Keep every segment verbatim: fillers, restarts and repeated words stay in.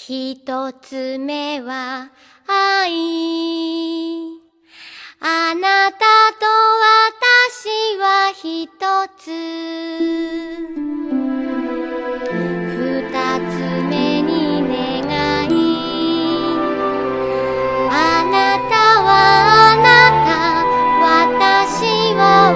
一つ目は愛あなたと私は一つ二つ目に願いあなたはあなた私は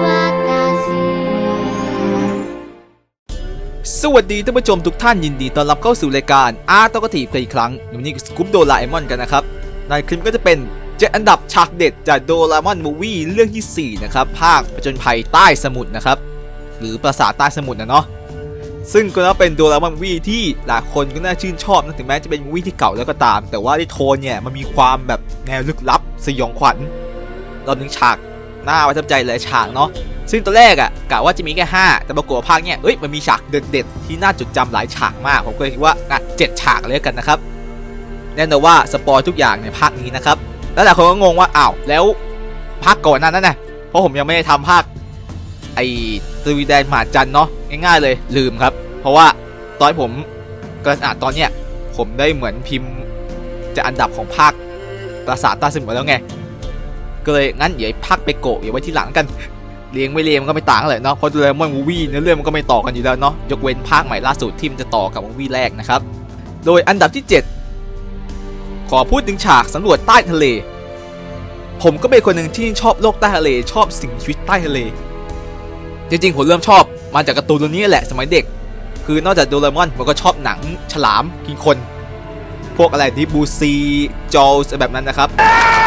私สวัสดีท่านผู้ชมทุกท่านยินดีต้อนรับเข้าสู่รายการอาร์ตกทีฟอีกครั้งวันนี้สกู๊ปโดราเอมอนกันนะครับในคลิปก็จะเป็นเจ็ดอันดับฉากเด็ดจากโดราเอมอนมูวี่เรื่องที่สี่นะครับภาคผจญภัยใต้สมุทรนะครับหรือปราสาทใต้สมุทรนะเนาะซึ่งก็นับเป็นโดราเอมอนมูวี่ที่หลายคนก็น่าชื่นชอบนะถึงแม้จะเป็นมูวี่ที่เก่าแล้วก็ตามแต่ว่าที่โทนเนี่ยมันมีความแบบแนวลึกลับสยองขวัญรอบนึงฉากน่าประทับใจหลายฉากเนาะซึ่งตัวแรกอ่ะกะว่าจะมีแค่ห้าแต่ปรากฏภาคเนี้ยเอ้ยมันมีฉากเด็ดๆที่น่าจดจำหลายฉากมากผมก็เลยคิดว่าอ่ะเจ็ดฉากเลยกันนะครับแน่นอนว่าสปอยทุกอย่างในภาคนี้นะครับแล้วหลายคนก็งงว่าอ้าวแล้วภาคก่อนนั้นน่ะเพราะผมยังไม่ได้ทำภาคไอ้ตวีแดนหมาจันเนาะง่ายๆเลยลืมครับเพราะว่าตอนผมกำลังอ่านตอนเนี้ยผมได้เหมือนพิมพ์จะอันดับของภาคปราสาทใต้สมุทรแล้วไงก็เลยงั้นเดี๋ยวภาคเปโกะเดี๋ยวไว้ที่หลังกันเลี้ยงไม่เลี้ยงมันก็ไม่ต่างกันเลยเนาะเพราะโดราเอมอนมูวี่เนื้อเรื่องมันก็ไม่ต่อกันอยู่แล้วเนาะยกเว้นภาคใหม่ล่าสุดที่มันจะต่อกับมูวี่แรกนะครับโดยอันดับที่เจ็ดขอพูดถึงฉากสำรวจใต้ทะเลผมก็เป็นคนหนึ่งที่ชอบโลกใต้ทะเลชอบสิ่งชีวิตใต้ทะเลจริงๆผมเริ่มชอบมาจากการ์ตูนตัวนี้แหละสมัยเด็กคือนอกจากโดราเอมอนผมก็ชอบหนังฉลามกินคนพวกอะไรดิบูซีจอลส์แบบนั้นนะครับ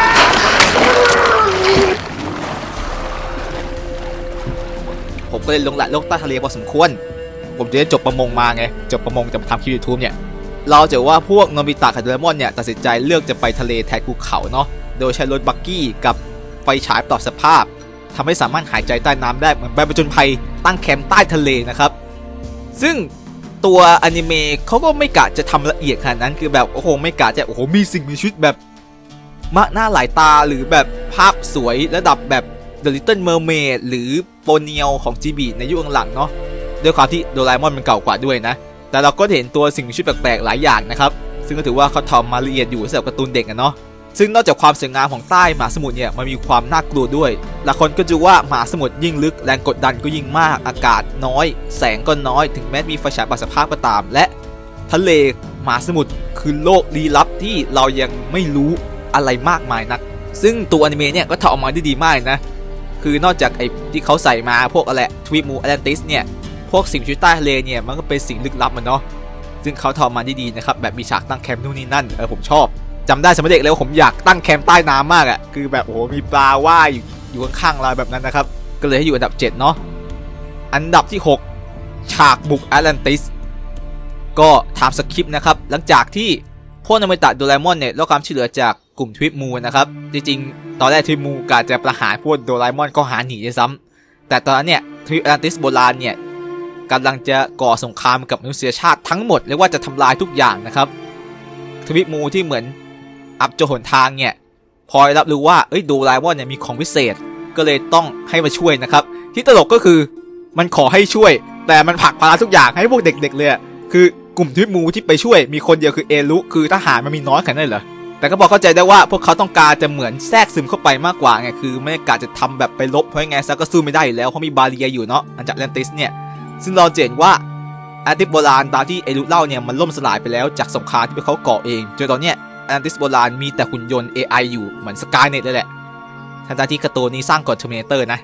ผมก็เลยลงหลักโลกใต้ทะเลพอสมควรผมจะได้จบประมงมาไงจบประมงจะมาทำคลิปยูทูบเนี่ยเราจะว่าพวกโนบิตะกับโดราเอมอนเนี่ยตัดสินใจเลือกจะไปทะเลแทนภูเขาเนาะโดยใช้รถบักกี้กับไฟฉายปรับสภาพทำให้สามารถหายใจใต้น้ำได้เหมือนไปผจญภัยตั้งแคมป์ใต้ทะเลนะครับซึ่งตัวอนิเมะเขาก็ไม่กะจะทำละเอียดขนาดนั้นคือแบบโอ้โหไม่กะจะโอ้โหมีสิ่งมีชีวิตแบบมากหน้าหลายตาหรือแบบภาพสวยระดับแบบThe Little Mermaid หรือโปเนียลของ จี บี ในยุคหลังเนาะด้วยความที่โดราเอมอนมันเก่ากว่าด้วยนะแต่เราก็เห็นตัวสิ่งมีชีวิตแปลกๆหลายอย่างนะครับซึ่งก็ถือว่าเขาทำมาละเอียดอยู่สำหรับการ์ตูนเด็กอะเนาะซึ่งนอกจากความสวยงามของใต้มหาสมุทรเนี่ยมันมีความน่ากลัวด้วยหลายคนก็จะว่ามหาสมุทรยิ่งลึกแรงกดดันก็ยิ่งมากอากาศน้อยแสงก็น้อยถึงแม้มีไฟฉายปรับสภาพก็ตามและทะเลมหาสมุทรคือโลกลี้ลับที่เรายังไม่รู้อะไรมากมายนักซึ่งตัวอนิเมะเนี่ยก็ทำออกมาได้ดีมากนะคือนอกจากไอ้ที่เขาใส่มาพวกอะไรทวีปมูแอตแลนติสเนี่ยพวกสิ่งชีวิตใต้ทะเลเนี่ยมันก็เป็นสิ่งลึกลับมันเนาะซึ่งเขาทำมาได้ดีนะครับแบบมีฉากตั้งแคมป์นู่นนี่นั่นเออผมชอบจำได้สมัยเด็กเลยว่าผมอยากตั้งแคมป์ใต้น้ำมากอ่ะคือแบบโอ้โหมีปลาว่ายอยู่ข้างๆเราแบบนั้นนะครับก็เลยให้อยู่อันดับเจ็ดเนาะอันดับที่หกฉากบุกแอตแลนติสก็ทำสคริปต์นะครับหลังจากที่พวกโนบิตะโดราเอมอนเนี่ยได้ความช่วยเหลือจากกลุ่มทวิปมูนะครับจริงๆตอนแรกทวิปมูกะจะประหารพวกโดราเอมอนก็หาหนีด้วยซ้ำแต่ตอนนั้นเนี่ยทวิปแอตแลนติสโบราณเนี่ยกำลังจะก่อสงครามกับมนุษยชาติทั้งหมดเรียกว่าจะทำลายทุกอย่างนะครับทวิปมูที่เหมือนอับจนหนทางเนี่ยพอรับรู้ว่าเอ้ยโดราเอมอนเนี่ยมีของพิเศษก็เลยต้องให้มาช่วยนะครับที่ตลกก็คือมันขอให้ช่วยแต่มันผลักภาระทุกอย่างให้พวกเด็กๆเลยคือกลุ่มทวิปมูที่ไปช่วยมีคนเดียวคือเอรุคือทหารมันมีน้อยขนาดนั้นเหรอแต่ก็พอเข้าใจได้ว่าพวกเขาต้องการจะเหมือนแทรกซึมเข้าไปมากกว่าไงคือไม่ได้กะจะทำแบบไปลบเพราะไงซะก็สู้ไม่ได้อยู่แล้วเขามีบาเรียอยู่เนาะอันจากแอตแลนติสเนี่ยซึ่งเราเห็นว่าแอตแลนติสโบราณตามที่เอรุเล่าเนี่ยมันล่มสลายไปแล้วจากสงครามที่พวกเขาก่อเองจนตอนเนี้ยแอตแลนติสโบราณมีแต่หุ่นยนต์ เอ ไอ อยู่เหมือนสกายเน็ตเลยแหละทั้งที่การ์ตูนนี้สร้างก่อนเทอร์มิเนเตอร์นะ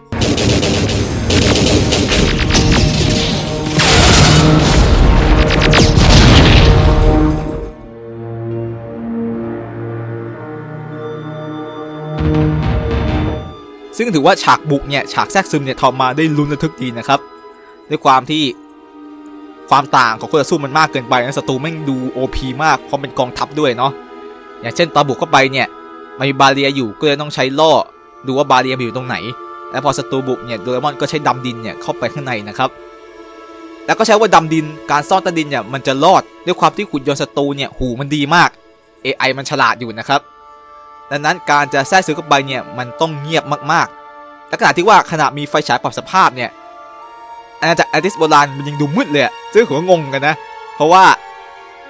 ซึ่งถือว่าฉากบุกเนี่ยฉากแทรกซึมเนี่ยทำมาได้ลุ้นระทึกดีนะครับด้วยความที่ความต่างของคู่ต่อสู้มันมากเกินไปนะศัตรูแม่งดู โอ พี มากเพราะเป็นกองทัพด้วยเนาะอย่างเช่นตอนบุกเข้าไปเนี่ยมันมีบาเรียอยู่ก็เลยต้องใช้ล่อดูว่าบาเรียอยู่ตรงไหนแล้วพอศัตรูบุกเนี่ยโดราเอมอนก็ใช้ดำดินเนี่ยเข้าไปข้างในนะครับแล้วก็ใช้ว่าดำดินการซ่อนใต้ดินเนี่ยมันจะรอดด้วยความที่ขุนยนต์ศัตรูเนี่ยหูมันดีมาก เอ ไอ มันฉลาดอยู่นะครับดังนั้นการจะแทรกซึมเข้าไปเนี่ยมันต้องเงียบมากๆและขณะที่ว่าขณะมีไฟฉายปรับสภาพเนี่ยอาณาจักรแอตแลนติสโบราณมันยังดูมืดเลยซึ่งผมก็งงกันนะเพราะว่า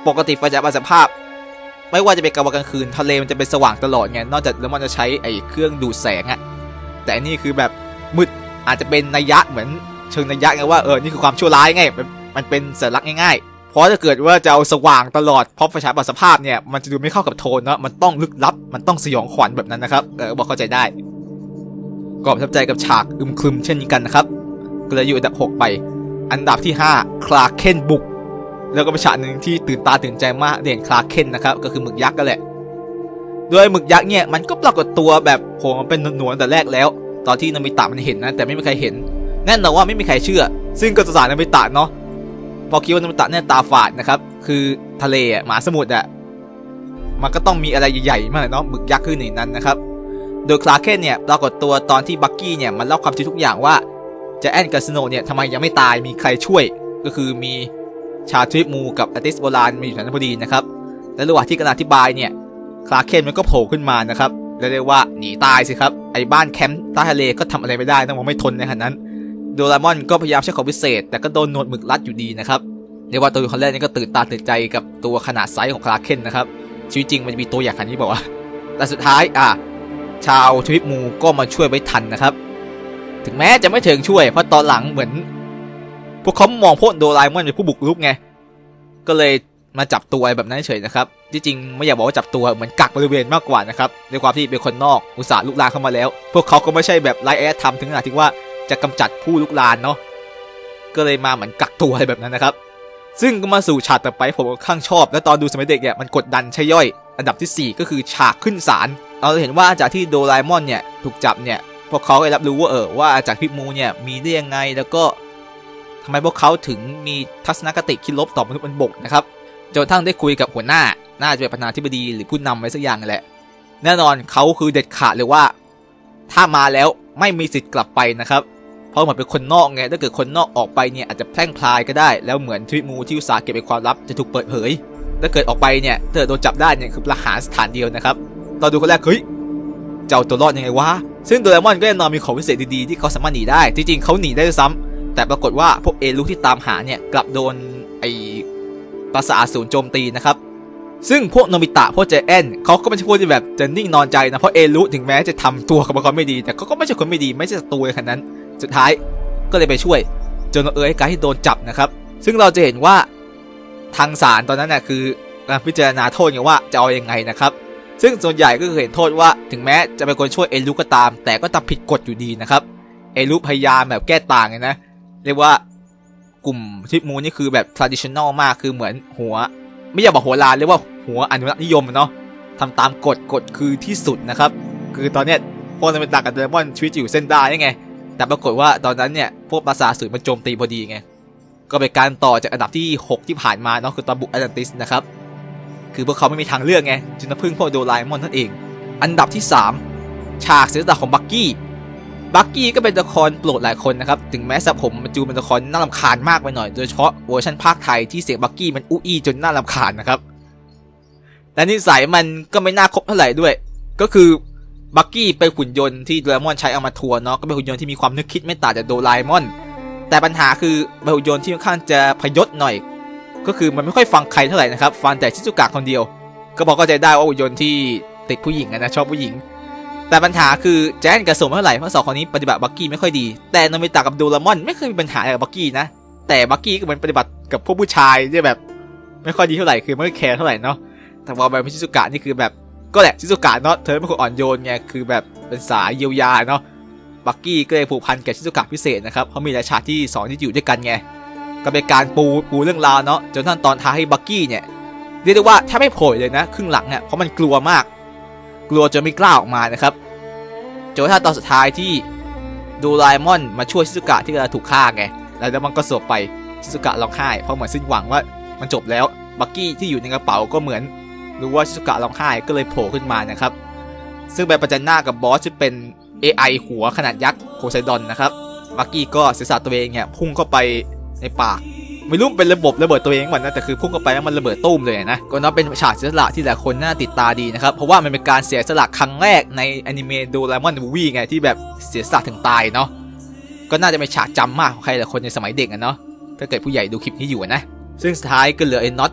ปกติไฟฉายปรับสภาพไม่ว่าจะเป็นกลางวันกลางคืนทะเลมันจะเป็นสว่างตลอดไงนอกจากแล้วมันจะใช้ไอ้เครื่องดูดแสงอะแต่นี่คือแบบมืดอาจจะเป็นนัยยะเหมือนเชิงนัยยะไงว่าเออนี่คือความชั่วร้ายไงมันเป็นสัญลักษณ์ง่ายๆเพราะถ้าเกิดว่าจะเอาสว่างตลอดเพราะไฟฉายปรับสภาพเนี่ยมันจะดูไม่เข้ากับโทนเนาะมันต้องลึกลับมันต้องสยองขวัญแบบนั้นนะครับเออบอกเข้าใจได้ก็ประทับใจกับฉากอึมครึมเช่นนี้กันนะครับก็เลยอยู่อันดับหกไปอันดับที่ห้าคลาเคนบุกแล้วก็เป็นฉากหนึ่งที่ตื่นตาตื่นใจมากเด่นคลาเคนนะครับก็คือหมึกยักษ์กันแหละโดยหมึกยักษ์เนี่ยมันก็ปรากฏตัวแบบโผล่มาเป็นหนวดแต่แรกแล้วตอนที่โนบิตะมันเห็นนะแต่ไม่มีใครเห็นแน่นอนว่าไม่มีใครเชื่อซึ่งก็สงสารโนบิตะเนาะพอคิดว่าโนบิตะเนี่ยตาฝาดนะครับคือทะเลอ่ะมหาสมุทรอ่ะมันก็ต้องมีอะไรใหญ่ๆมากเนาะหมึกยักษ์คือหนึ่งนั้นนะครับโดยคลาเคนเนี่ยปรากฏตัวตอนที่บักกี้เนี่ยมันเล่าความจริงทุกอย่างว่าจะแอนกับสโนว์เนี่ยทำไมยังไม่ตายมีใครช่วยก็คือมีชาทริปมูกับอาร์ติสโบราณมาอยู่แถวนั้นพอดีนะครับและระหว่างที่กำลังอธิบายเนี่ยคลาเคนมันก็โผล่ขึ้นมานะครับเรียกว่าหนีตายสิครับไอ้บ้านแคมป์ใต้ทะเลก็ทำอะไรไม่ได้ต้องบอกไม่ทนในขณะนั้นโดราเอมอนก็พยายามใช้ของพิเศษแต่ก็โดนหนวดหมึกรัดอยู่ดีนะครับเรียกว่าตัวคนแรกนี่ก็ตื่นตาตื่นใจกับตัวขนาดไซส์ของคลาเคนนะครับชีวิตจริงมันจะมีตัวอย่างขนาดนี้บอกว่าแต่สุดท้ายอ่ะชาวทริปมูก็มาช่วยไว้ทันนะครับถึงแม้จะไม่ถึงช่วยเพราะตอนหลังเหมือนพวกเขามองพวกโดราเอมอนเป็นผู้บุกรุกไงก็เลยมาจับตัวแบบนั้นเฉยนะครับที่จริงไม่อยากบอกว่าจับตัวเหมือนกักบริเวณมากกว่านะครับในความที่เป็นคนนอกอุตส่าห์ลุกลามเข้ามาแล้วพวกเขาก็ไม่ใช่แบบไลแอดทำถึงขนาดที่ว่าจะกำจัดผู้ลุกลามเนาะก็เลยมาเหมือนกักตัวอะไรแบบนั้นนะครับซึ่งก็มาสู่ฉากต่อไปผมค่อนข้างชอบและตอนดูสมัยเด็กเนี่ยมันกดดันใช่ย่อยอันดับที่สี่ก็คือฉากขึ้นศาลเราเห็นว่าจากที่โดราเอมอนเนี่ยถูกจับเนี่ยพวกเขาได้รับรู้ว่าเออว่าจากพิษมูเนี่ยมีได้ยังไงแล้วก็ทำไมพวกเขาถึงมีทัศนคติคิดลบต่อมนุษย์บนบกนะครับจนกระทั่งได้คุยกับหัวหน้าน่าจะเป็นประธานาธิบดีหรือผู้นำอะไรสักอย่างแหละแน่นอนเขาคือเด็ดขาดเลยว่าถ้ามาแล้วไม่มีสิทธิ์กลับไปนะครับเพราะเหมือนเป็นคนนอกไงถ้าเกิดคนนอกออกไปเนี่ยอาจจะแพร่งพลายก็ได้แล้วเหมือนทริมูที่อุตสาห์เก็บเป็นความลับจะถูกเปิดเผยถ้าเกิดออกไปเนี่ยถ้าโดนจับได้เนี่ยคือประหารสถานเดียวนะครับตอนดูคนแรกเฮ้ยเจ้าตัวรอดยังไงวะซึ่งโดราเอมอนก็แน่นอนมีของพิเศษดีๆที่เขาสามารถหนีได้จริงๆเขาหนีได้ด้วยซ้ำแต่ปรากฏว่าพวกเอลุที่ตามหาเนี่ยกลับโดนไอปราสาทอสูรโจมตีนะครับซึ่งพวกโนบิตะพวกเจแอนเขาก็ไม่ใช่พวกที่แบบจะนิ่งนอนใจนะเพราะเอลุถึงแม้จะทำตัวกับคนไม่ดีแต่เขาก็ไม่ใช่คนไม่ดีไม่ใช่ศัตรูขนาดนั้นสุดท้ายก็เลยไปช่วยจนเอ๋ยการที่โดนจับนะครับซึ่งเราจะเห็นว่าทางศาลตอนนั้นน่ะคือการพิจารณาโทษไงว่าจะเอายังไงนะครับซึ่งส่วนใหญ่ก็คือเห็นโทษว่าถึงแม้จะเป็นคนช่วยเอลุก็ตามแต่ก็ทำผิดกฎอยู่ดีนะครับเอลุพยายามแบบแก้ต่างไงนะเรียกว่ากลุ่มทิปมูนี่คือแบบ traditional มากคือเหมือนหัวไม่อยากบอกหัวลานเรียกว่าหัวอนุรักษ์นิยมเนาะทำตามกฎกฎคือที่สุดนะครับคือตอนเนี้ยพวกนั้นเป็นตากับโดราเอมอนชีวิตอยู่เส้นได้ยังไงแต่ปรากฏว่าตอนนั้นเนี่ยพวกปราสาทอสูรมันโจมตีพอดีไงก็เป็นการต่อจากอันดับที่หกที่ผ่านมาเนาะคือตอนบุกแอตแลนติสนะครับคือพวกเขาไม่มีทางเลือกไงจึงต้องพึ่งพวกโดราเอมอนนั่นเองอันดับที่สามฉากเสียสละของบักกี้บักกี้ก็เป็นตัวละครโปรดหลายคนนะครับถึงแม้สำหรับผมมันจูเป็นตัวละครน่ารำคาญมากไปหน่อยโดยเฉพาะเวอร์ชันภาคไทยที่เสียงบักกี้มันอู้อี้จนน่ารำคาญนะครับและนิสัยมันก็ไม่น่าคบเท่าไหร่ด้วยก็คือบักกี้เป็นหุ่นยนต์ที่โดราเอมอนใช้เอามาทัวร์เนาะก็เป็นหุ่นยนต์ที่มีความนึกคิดไม่ต่างจากโดราเอมอนแต่ปัญหาคือเป็นหุ่นยนต์ที่ค่อนข้างจะพยศหน่อยก็คือมันไม่ค่อยฟังใครเท่าไหร่นะครับฟังแต่ชิซุกะคนเดียวก็พอเข้าใจได้ว่าหุ่นยนต์ที่ติดผู้หญิงนะชอบผู้หญิงแต่ปัญหาคือแจนกับสมเท่าไหร่เพราะสองคนนี้ปฏิบัติบักกี้ไม่ค่อยดีแต่โนบิตะกับโดราเอมอนไม่เคยมีปัญหาอะไรกับบักกี้นะแต่บักกี้ก็เหมือนปฏิบัติกับพวกผู้ชายที่แบบไม่ค่อยดีเท่าไหร่คือไม่ค่อยแคร์เท่าไหร่เนาะแต่พอแบบชิซุกะนี่คือแบบก็แหละชิซุกะเนาะเธอเป็นคนอ่อนโยนไงคือแบบเป็นสายเยียวยาเนาะบักกี้ก็เลยผูกพันกับชิซุกะพิเศษนะครับเพราะมีหลายฉากที่สองที่อยู่ด้วยกันไงก็เป็นการปูปูเรื่องราวเนาะจนท่านตอนท้ายให้บักกี้เนี่ยเรียกได้ว่าแทบไม่โผล่เลยนะครึ่งหลังเนี่ยเพราะมันกลัวมากกลัวจนไม่กล้าออกมานะครับจนกระทั่งตอนสุดท้ายที่โดราเอมอนมาช่วยชิซุกะที่กำลังถูกฆ่าไงแล้วมันก็สลบไปชิซุกะร้องไห้เพราะเหมือนสิ้นหวังว่ามันจบแล้วบักกี้ที่อยู่ในกระเป๋าก็เหมือนรู้ว่าชิซุกะร้องไห้ก็เลยโผล่ขึ้นมานะครับซึ่งไปประจันหน้ากับบอสที่เป็น เอ ไอ หัวขนาดยักษ์โพไซดอนนะครับบักกี้ก็เสียสละตัวเองเนี่ยพุ่งเข้าไปในปากไม่รู้เป็นระบบระเบิดตัวเองเหมือนนะแต่คือพุ่งเข้าไปแล้วมันระเบิดตุ้มเลยนะก็นับเป็นฉากเสียสละที่หลายคนน่าติดตาดีนะครับเพราะว่ามันเป็นการเสียสละครั้งแรกในอนิเมะโดราเอมอนมูวี่ไงที่แบบเสียสละถึงตายเนาะก็น่าจะเป็นฉากจำมากของใครหลายคนในสมัยเด็กอะเนาะถ้าเกิดผู้ใหญ่ดูคลิปนี้อยู่นะซึ่งสุดท้ายก็เหลือไอ้น็อต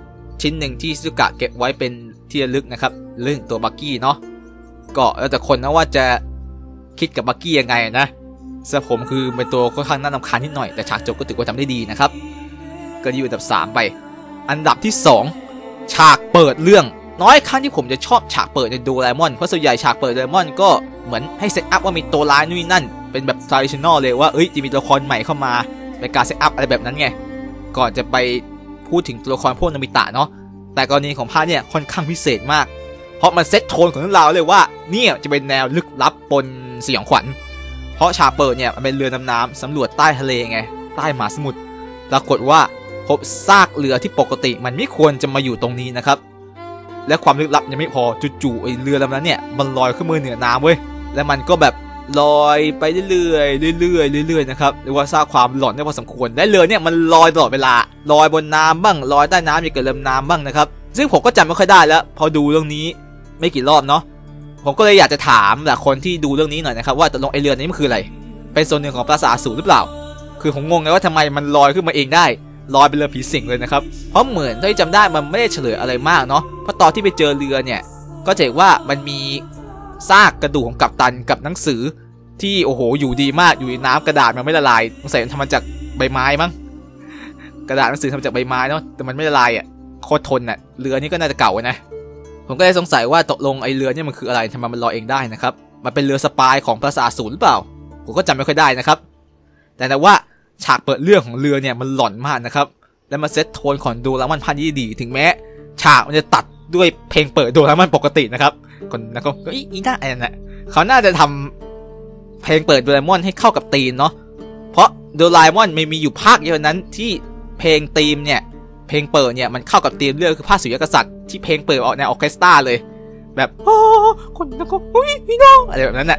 ชิ้นหนึ่งที่ชิซุกะเก็บไว้เป็นที่ระลึกนะครับเรื่องตัวบักกี้เนาะก็แล้วแต่คนนะว่าจะคิดกับบักกี้ยังไงนะสำหรับผมคือเป็นตัวค่อนข้างน่ารำคาญนิดหน่อยแต่ฉากจบก็ถือว่าทำได้ดีนะครับก็อยู่อันดับสามไปอันดับที่สองฉากเปิดเรื่องน้อยครั้งที่ผมจะชอบฉากเปิดในโดราเอมอนเพราะส่วนใหญ่ฉากเปิดโดราเอมอนก็เหมือนให้เซตอัพว่ามีตัวร้ายนู่นนั่นเป็นแบบ traditional เลยว่าเอ้ยจะมีตัวละครใหม่เข้ามาเป็นการเซตอัพอะไรแบบนั้นไงก่อนจะไปพูดถึงตัวละครพวกโนบิตะเนาะแต่กรณีของภาคเนี่ยค่อนข้างพิเศษมากเพราะมันเซตโทนของเรื่องราวเลยว่าเนี่ยจะเป็นแนวลึกลับปนสยองขวัญเพราะฉากเปิดเนี่ยมันเป็นเรือดำน้ำสำรวจใต้ทะเลไงใต้มหาสมุทรปรากฏว่าพบซากเรือที่ปกติมันไม่ควรจะมาอยู่ตรงนี้นะครับและความลึกลับยังไม่พอจู่ๆไอเรือลำนั้นเนี่ยมันลอยขึ้นมาเหนือน้ำเว้ยและมันก็แบบลอยไปเรื่อยๆเรื่อยๆเรื่อยๆนะครับเรียกว่าสร้างความหลอนได้พอสมควรและเรือเนี่ยมันลอยตลอดเวลาลอยบนน้ำบ้างลอยใต้น้ำอย่างกับเรือน้ำบ้างนะครับซึ่งผมก็จำไม่ค่อยได้แล้วพอดูเรื่องนี้ไม่กี่รอบเนาะผมก็เลยอยากจะถามหลายคนที่ดูเรื่องนี้หน่อยนะครับว่าตกลงไอเรือนี้มันคืออะไรเป็นส่วนหนึ่งของปราสาทอสูรหรือเปล่าคือผมงงไงว่าทำไมมันลอยขึ้นมาเองได้ลอยเป็นเรือผีสิงเลยนะครับเพราะเหมือนที่จำได้มันไม่ได้เฉลยอะไรมากเนาะเพราะตอนที่ไปเจอเรือเนี่ยก็จะเห็นว่ามันมีซากกระดูกของกัปตันกับหนังสือที่โอ้โหอยู่ดีมากอยู่ในน้ำกระดาษมันไม่ละลายสงสัยมันทำมาจากใบไม้มั้งกระดาษหนังสือทำมาจากใบไม้เนาะแต่มันไม่ละลายอ่ะโคตรทนอ่ะเรือนี้ก็น่าจะเก่านะผมก็เลยสงสัยว่าตกลงไอเรือเนี่ยมันคืออะไรทำไมมันลอยเองได้นะครับมันเป็นเรือสปายของปราสาทอสูรหรือเปล่าผมก็จำไม่ค่อยได้นะครับแต่แต่ว่าฉากเปิดเรื่องของเรือเนี่ยมันหลอนมากนะครับและมาเซตโทนของโดราเอมอนพันยี่ดีถึงแม้ฉากมันจะตัดด้วยเพลงเปิดโดราเอมอนปกตินะครับคนแล้วก็อีอีน่าไอ้นั่นแหละเขาน่าจะทำเพลงเปิดโดราเอมอนให้เข้ากับธีมเนาะเพราะโดราเอมอนไม่มีอยู่ภาคเดียวนั้นที่เพลงธีมเนี่ยเพลงเปิดเนี่ยมันเข้ากับธีมเรื่องคือภาคสุริยกษัตริย์ที่เพลงเปิดออกแนวออเคสตราเลยแบบโอ้คนแล้วก็อุ้ยพี่น้องอะไรแบบนั้นน่ะ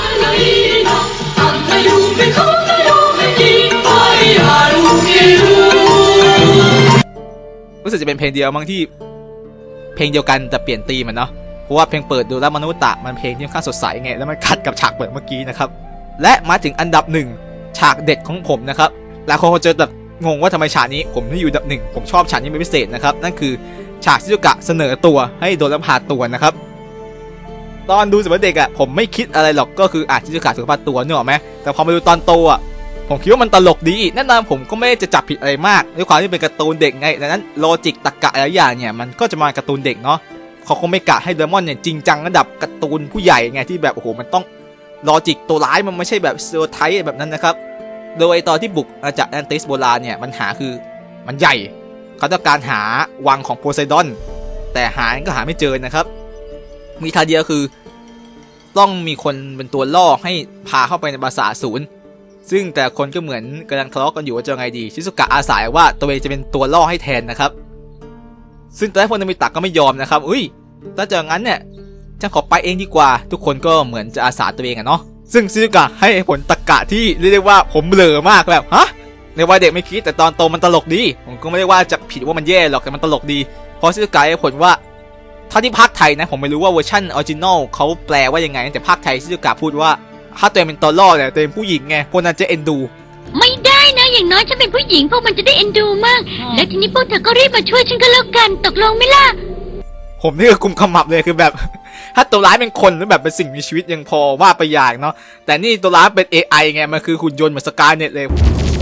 รู้สึกจะเป็นเพลงเดียวมั้งที่เพลงเดียวกันแต่เปลี่ยนธีมมันเนาะเพราะว่าเพลงเปิดโดราเอมอนตะมันเพลงที่ค่อนข้างสดใสไงแล้วมันขัดกับฉากเปิดเมื่อกี้นะครับและมาถึงอันดับหนึ่งฉากเด็ดของผมนะครับหลายคนคงจะแบบงงว่าทำไมฉากนี้ผมไม่อยู่อันดับหนึ่งผมชอบฉากนี้เป็นพิเศษนะครับนั่นคือฉากชิซุกะเสนอตัวให้โดราพาตัวนะครับตอนดูสมัยเด็กอ่ะผมไม่คิดอะไรหรอกก็คืออาจชิซุกะถูกพาตัวนึกออกไหมแต่พอมาดูตอนโตอ่ะผมคิดว่ามันตลกดีแน่นอนผมก็ไม่จะจับผิดอะไรมากด้วยความที่เป็นการ์ตูนเด็กไงดังนั้นโลจิกตรรกะอะไรอย่างเนี่ยมันก็จะมาการ์ตูนเด็กเนาะเขาคงไม่กะให้โดราเอมอนเนี่ยจริงจังระดับการ์ตูนผู้ใหญ่ไงที่แบบโอ้โหมันต้องโลจิกตัวร้ายมันไม่ใช่แบบสเตอริโอไทป์แบบนั้นนะครับโดยตอนที่บุกอาณาจักรแอนติสโบราณเนี่ยปัญหาคือมันใหญ่เขาต้องการหาวังของโพไซดอนแต่หาก็หาไม่เจอนะครับมีทางเดียวคือต้องมีคนเป็นตัวล่อให้พาเข้าไปในปราสาทอสูรซึ่งแต่คนก็เหมือนกำลังทะเลาะกันอยู่ว่าจะไงดีชิซุกะอาศัยว่าตัวเองจะเป็นตัวล่อให้แทนนะครับซึ่งตอนแรกพวกโนบิตะก็ไม่ยอมนะครับอุ้ยถ้าจะงั้นเนี่ยฉันขอไปเองดีกว่าทุกคนก็เหมือนจะอาสาตัวเองอะเนาะซึ่งชิซุกะให้ผลตรรกะที่เรียกได้ว่าผมเบลอมากแบบฮะในวัยเด็กไม่คิดแต่ตอนโตมันตลกดีผมก็ไม่ได้ว่าจะผิดว่ามันแย่หรอกแต่มันตลกดีเพราะชิซุกะให้ผลว่าถ้าที่ภาคไทยนะผมไม่รู้ว่าเวอร์ชันออริจินอลเขาแปลว่ายังไงแต่ภาคไทยชิซุกะพูดว่าถ้าตัวเองเป็นตัวล่อเนี่ยตัวเองผู้หญิงไงพวกนั้นจะเอ็นดูไม่ได้นะอย่างน้อยฉันเป็นผู้หญิงพวกมันจะได้เอ็นดูมากแล้วทีนี้พวกเธอก็รีบมาช่วยฉันก็แล้วกันตกลงไหมล่ะผมนี่ก็กุมขมับเลยคือแบบถ้าตัวร้ายเป็นคนหรือแบบเป็นสิ่งมีชีวิตยังพอว่าไปอย่างเนาะแต่นี่ตัวร้ายเป็น เอ ไอ ไงมันคือหุ่นยนต์เหมือนสกายเน็ตเลย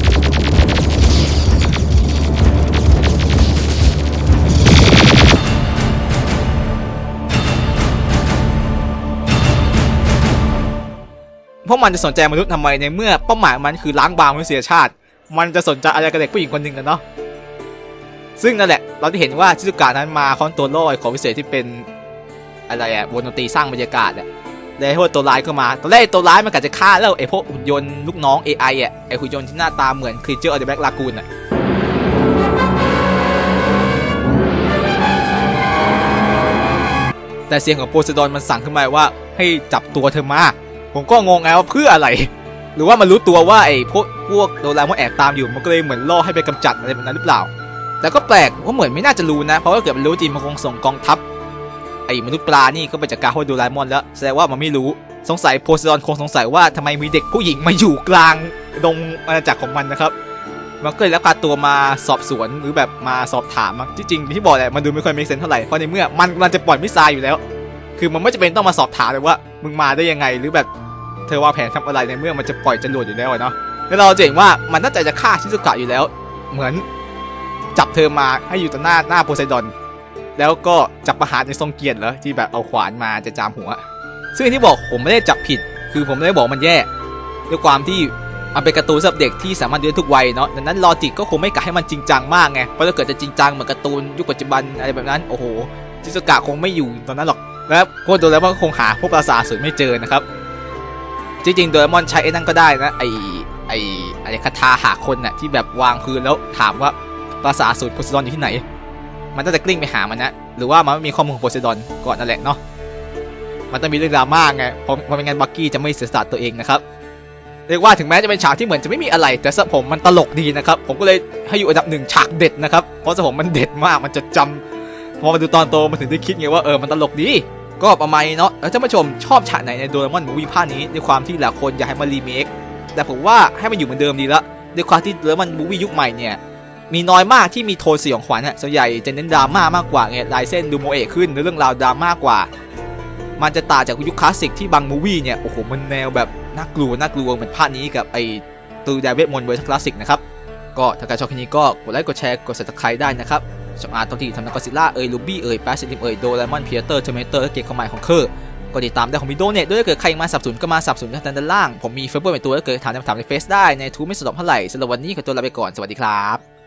เพราะมันจะสนใจมนุษย์ทำไมในเมื่อเป้าหมายมันคือล้างบางมนุษยชาติมันจะสนใจอะไรกับเด็กผู้หญิงคนหนึ่งกันเนาะซึ่งนั่นแหละเราได้เห็นว่าชิซุกะนั้นมาคอนตัวล่อของพิเศษที่เป็นอะไรอะวงดนตรีสร้างบรรยากาศอะได้พวกตัวร้ายเข้ามาตอนแรกตัวร้ายมันกะจะฆ่าแล้วไอ้พวกหุ่นยนต์ลูกน้อง เอ ไอ อะไอ้หุ่นยนต์ที่หน้าตาเหมือนครีเจอร์ออฟเดอะแบล็กลากูนอะแต่เสียงของโพไซดอนมันสั่งขึ้นมาว่าให้จับตัวเธอมาผมก็งงไงว่าเพื่ออะไรหรือว่ามันรู้ตัวว่าไอ้พวกพวกโดราเอมอนแอบตามอยู่มันก็เลยเหมือนล่อให้ไปกำจัดอะไรแบบนั้นหรือเปล่าแต่ก็แปลกว่าเหมือนไม่น่าจะรู้นะเพราะว่าเกิดมันรู้จริงมันคงส่งกองทัพไอ้มนุษย์ปลานี่ก็ไปจัดการพวกโดราเอมอนแล้วแสดงว่ามันไม่รู้สงสัยโพไซดอนคงสงสัยว่าทำไมมีเด็กผู้หญิงมาอยู่กลางดงอาณาจักรของมันนะครับมันก็เลยรับการตัวมาสอบสวนหรือแบบมาสอบถามมั้งที่จริงที่บอกแหละมันดูไม่ค่อยมีเซนเท่าไหร่เพราะในเมื่อมันมันจะปล่อยมิสไซล์อยู่แล้วคือมันไม่จำเป็นต้องมาสอบถามเลยว่ามึงมาได้ยังไงหรือแบบเธอวางแผนทำอะไรในเมื่อมันจะปล่อยจรวดอยู่แล้วเนาะแล้วเราจะเห็นว่ามันตั้งใจจะฆ่าชิซุกะอยู่แล้วเหมือนจับเธอมาให้อยู่ต่อหน้าหน้าโพไซดอนแล้วก็จับประหารในทรงเกียรติเหรอที่แบบเอาขวานมาจะจามหัวซึ่งที่บอกผมไม่ได้จับผิดคือผมไม่ได้บอกมันแย่ด้วยความที่มันเป็นการ์ตูนสำหรับเด็กที่สามารถดูได้ทุกวัยเนาะดังนั้นลอจิกก็คงไม่กะให้มันจริงจังมากไงเพราะถ้าเกิดจะจริงจังเหมือนการ์ตูนยุคปัจจุบันอะไรแบบนั้นโอ้โหชิซุกะคงไม่อยู่ตอนนั้นหรอกแล้วพวกโดเรมอนก็คงหาพวกปราสาทสุดไม่เจอนะครับจริงๆโดเรมอนใช้ไอ้นั่นก็ได้นะไอไอไอคาถาหาคนน่ะที่แบบวางพื้นแล้วถามว่าปราสาทสุดโพไซดอนอยู่ที่ไหนมันต้องจะกลิ้งไปหามันนะหรือว่ามันไม่มีข้อมูลของโพไซดอนก่อนนั่นแหละเนาะมันต้องมีเรื่องดราม่าไงเพราะเพราะไม่งั้นบักกี้จะไม่เสียสละตัวเองนะครับเรียกว่าถึงแม้จะเป็นฉากที่เหมือนจะไม่มีอะไรแต่สำหรับผมมันตลกดีนะครับผมก็เลยให้อยู่อันดับหนึ่งฉากเด็ดนะครับเพราะสำหรับผมมันเด็ดมากมันจะจำพอมาดูตอนโตมันถึงได้คิดไงว่าเออมันตลกดีก็ประมาณนี้เนาะแล้วท่านผู้ชมชอบฉากไหนในโดเรมอนมูวี่ภาคนี้ด้วยความที่หลายคนอยากให้มันรีเมคแต่ผมว่าให้มันอยู่เหมือนเดิมดีละด้วยความที่โดเรมอนมูวี่ยุคใหม่เนี่ยมีน้อยมากที่มีโทนสยองขวัญอ่ะส่วนใหญ่จะเน้นดราม่ามากกว่าไงลายเส้นดูโมเอะขึ้นเรื่องราวดราม่ากว่ามันจะต่างจากยุคคลาสสิกที่บางมูวี่เนี่ยโอ้โหมันแนวแบบน่ากลัวน่ากลัวเหมือนภาคนี้กับไอ้ตูดาเวทมนต์เวอร์ชันคลาสสิกนะครับก็ถ้าใครชอบคลิปนี้ก็กดไลค์กดแชร์กด ซับสไครบ์ ได้นะครับช่องอาร์ตที่ทำนักกอซิลล่าเอ่ยลูบี้เอ่ยแปซิลิมเอ่ยโดเรมอนพีเตอร์เทอร์เมเตอร์และเกมเข้ามาของเคอร์ก็ติดตามได้ของมีโดเน็ตด้วยถ้าเกิดใครมาสับสนก็มาสับสนที่ด้านล่างผมมีเฟซบุ๊กเป็นตัวถ้าเกิดถามคำถามในเฟซได้ในทูไม่สะดวกเท่าไหร่สำหรับวันนี้ขอตัวลาไปก่อนสวัสดีครับ